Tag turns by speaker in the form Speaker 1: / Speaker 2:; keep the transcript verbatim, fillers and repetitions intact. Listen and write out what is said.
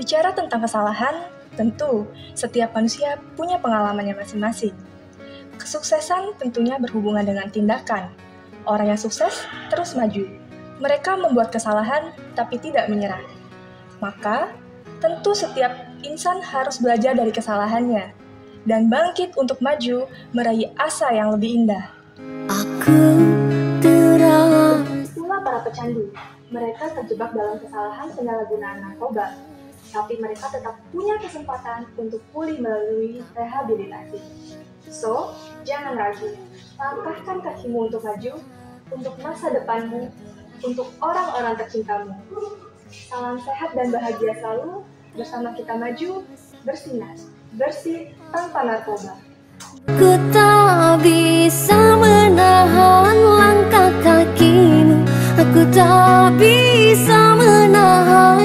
Speaker 1: Bicara tentang kesalahan, tentu setiap manusia punya pengalamannya masing-masing. Kesuksesan tentunya berhubungan dengan tindakan. Orang yang sukses terus maju. Mereka membuat kesalahan tapi tidak menyerah. Maka, tentu setiap insan harus belajar dari kesalahannya dan bangkit untuk maju meraih asa yang lebih indah.
Speaker 2: Aku terang.
Speaker 1: Itulah para pecandu. Mereka terjebak dalam kesalahan penyalahgunaan narkoba, tapi mereka tetap punya kesempatan untuk pulih melalui rehabilitasi. So, jangan ragu. Langkahkan kakimu untuk maju, untuk masa depanmu, untuk orang-orang tercintamu. Salam sehat dan bahagia selalu. Bersama kita maju, bersinar, bersih tanpa narkoba.
Speaker 2: Ku tak bisa menahan langkah kakimu. Aku tak bisa menahan